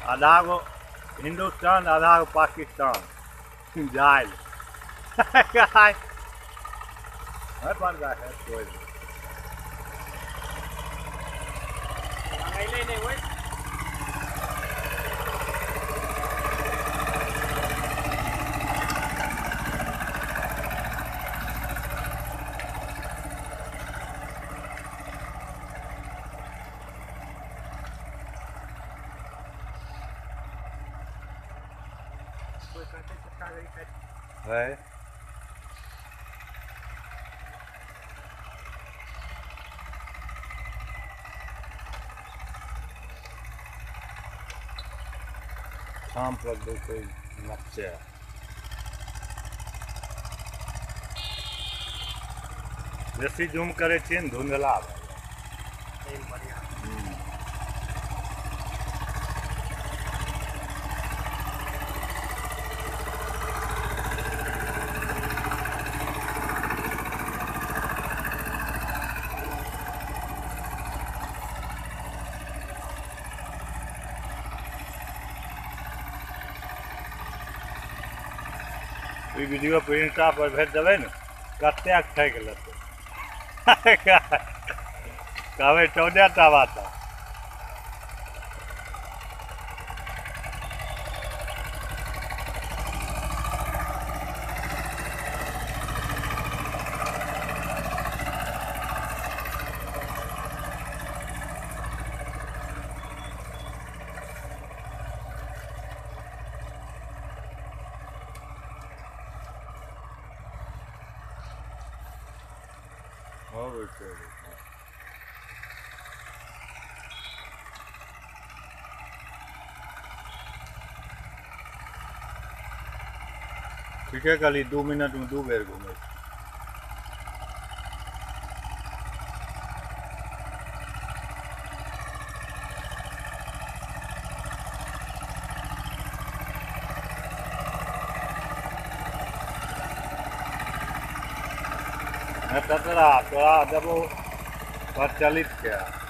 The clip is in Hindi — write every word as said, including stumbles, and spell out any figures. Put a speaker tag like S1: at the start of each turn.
S1: आधा गो हिंदुस्तान आधा गो पाकिस्तान जाए बन रहा है कोई
S2: नहीं नहीं वही
S1: है शाम पर दो कोई नक्शे बेसी जूम करे छे न धुंधला
S2: बढ़िया
S1: वीडियो पर इंस्टा पर भेज देवे न कते ठक लेते कहवे चौदह टा बात ठीक है खाली दो मिनट में दो बेर घूमे तोरा तोरा देबो प्रचलित के